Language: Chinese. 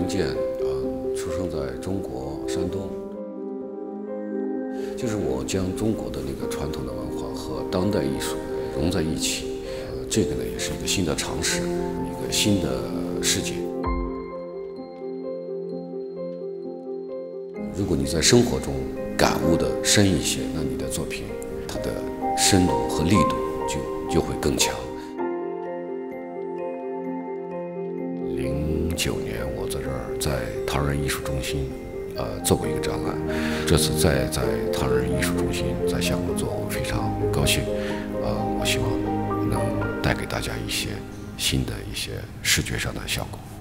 林健，出生在中国山东。就是我将中国的那个传统的文化和当代艺术融在一起，这个呢也是一个新的尝试，一个新的世界。如果你在生活中感悟的深一些，那你的作品它的深度和力度就会更强。09年，我在这儿在唐人艺术中心，做过一个展览。这次再在唐人艺术中心在香港做，我非常高兴。我希望能带给大家一些新的一些视觉上的效果。